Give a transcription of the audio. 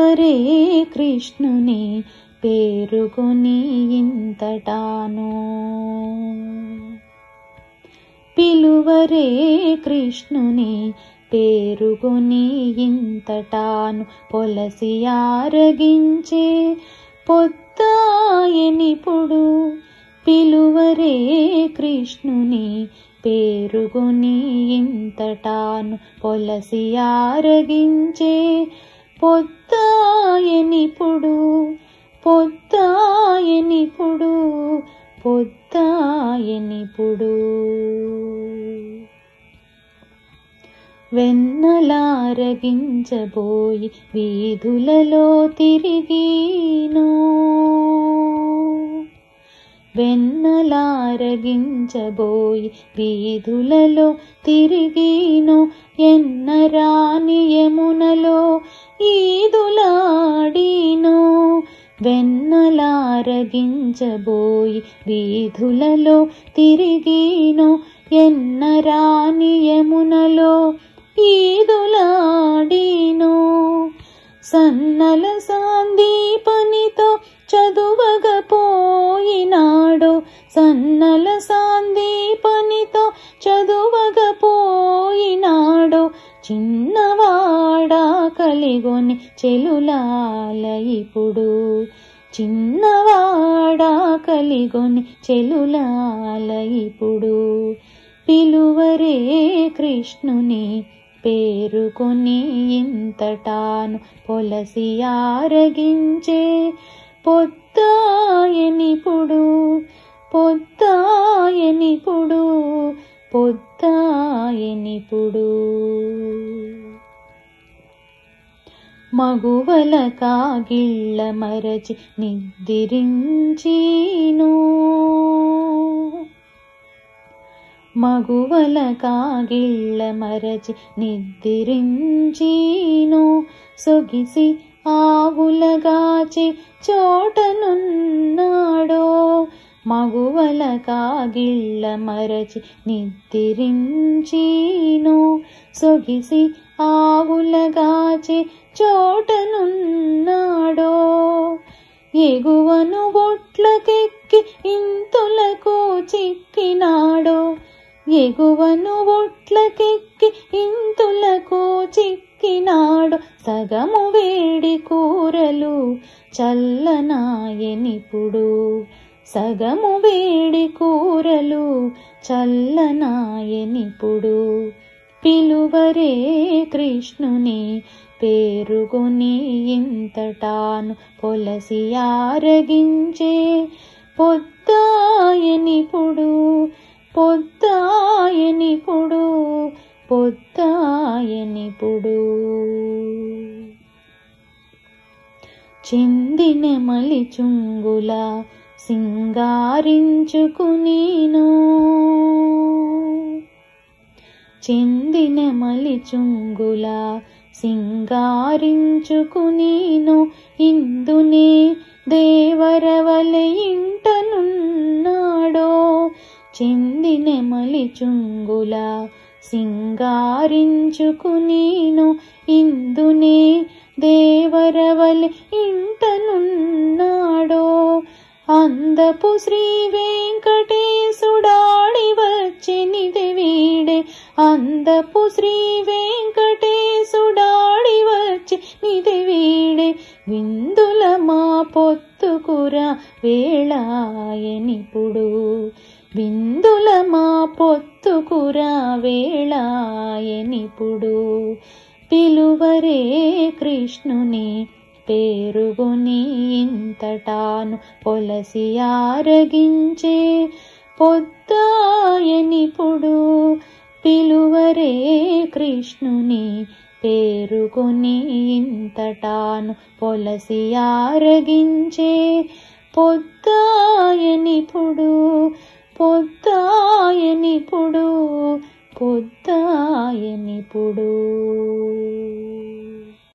పిలువరే కృష్ణుని పేరుకొని ఇంతటాను. పిలువరే కృష్ణుని పేరుకొని ఇంతటాను. పొలసి ఆరగించే పొద్దాయనిపుడు. పిలువరే కృష్ణుని పేరుకొని ఇంతటాను. పొలసి ఆరగించే పొద్దాయనిపుడు. పొద్దాయనిపుడు. పొద్దాయనిపుడు. వెన్నలారగించబోయి వీధులలో తిరిగినో. వెన్నలారగించబోయి వీధులలో తిరిగినో. ఎన్నరాని యమునలో ఈదులాడినో. వెన్నలారగించబోయి వీధులలో తిరిగినో. ఎన్నరాని యమునలో ఈదులాడినో. సన్నల సాందీపనితో చదువగపోయినాడో. సన్నల సాందీపనితో చదువగపోయినాడో. చిన్నవాడా కలిగొని చెలులాల ఇప్పుడు. చిన్నవాడా కలిగొని చెలులాల ఇప్పుడు. పిలువరే కృష్ణుని పేరుకొని ఇంతటాను. పొలసి ఆరగించే పొద్దాయనిపుడు. పొద్దాయనిపుడు. పొద్దాయనిపుడు. మగువల కాగిళ్ళ మరచి నిద్రించినో. మగువల కాగిళ్ళ మరచి నిద్రించినో. సొగిసి ఆవులగాచి చోటనున్నాడో. మగువల కాగిళ్ళ మరచి నిద్రించినో. సొగిసి ఆవులగాచి చోటనున్నాడో. ఎగువను బొట్లకెక్కి ఇంతులకు చిక్కినాడో. ఎగువను బొట్లకెక్కి ఇంతులకు చిక్కినాడు. సగము వేడి కూరలు చల్లనాయనిపుడు. సగము వేడి కూరలు చల్లనాయనిపుడు. పిలువరే కృష్ణుని పేరుకొని ఇంతటాను. పొలసి ఆరగించే పొద్దాయనిపుడు. పొద్దాయనిపుడు. పొద్దాయనిపుడు. చిందిన మలి చుంగుల సింగారించుకునినో. చిందిన మలి చుంగుల సింగారించుకునినో. ఇందునే దేవరవలె ఇంటనున్నాడో. చిందిన మలి చుంగుల సింగారించుకునినో. ఇందునే దేవరవలె ఇంటనున్నాడో. అందపు శ్రీ వెంకటేశుడాడి వచ్చెనిది వీడే. అందపు శ్రీ వెంకటేశుడాడి వచ్చెనిది వీడే. విందుల మా పొత్తుకురా వేళాయనిపుడు. విందుల మా పొత్తుకురా వేళాయనిపుడు. పిలువరే కృష్ణుని పేరుకొని ఇంతటాను. పొలసి ఆరగించే పొద్దాయనిపుడు. పిలువరే కృష్ణుని పేరుకొని ఇంతటాను. పొలసి ఆరగించే పొద్దాయనిపుడు. పొద్దాయనిపుడు. పొద్దాయనిపుడు.